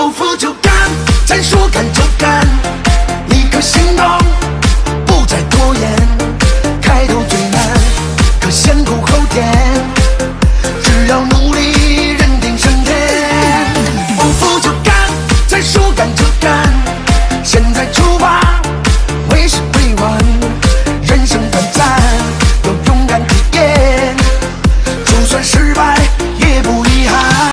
有负就干，再说干就干，立刻行动，不再拖延。开头最难，可先苦后甜，只要努力，人定胜天。不服就干，再说干就干。